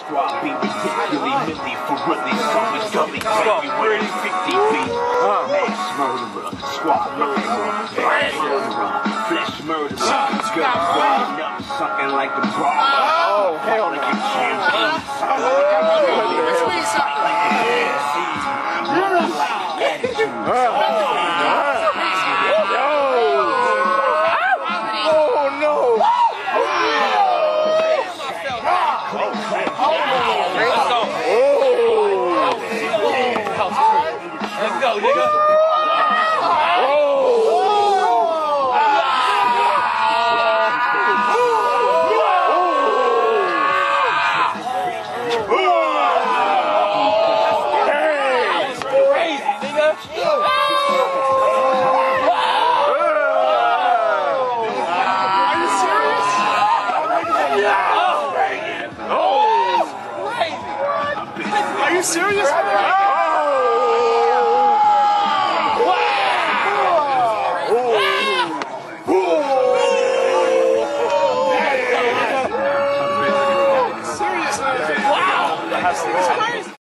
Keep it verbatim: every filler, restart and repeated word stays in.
squad be ridiculously milly for really so it's gully crazy with a fifty beat. Mass murderer, squad murderer, flash murderer, flesh murderer, gun wind up, something like the Brahma. Oh, hell no. Like champagne, Let's go, nigga. Are you serious? Seriously? Wow!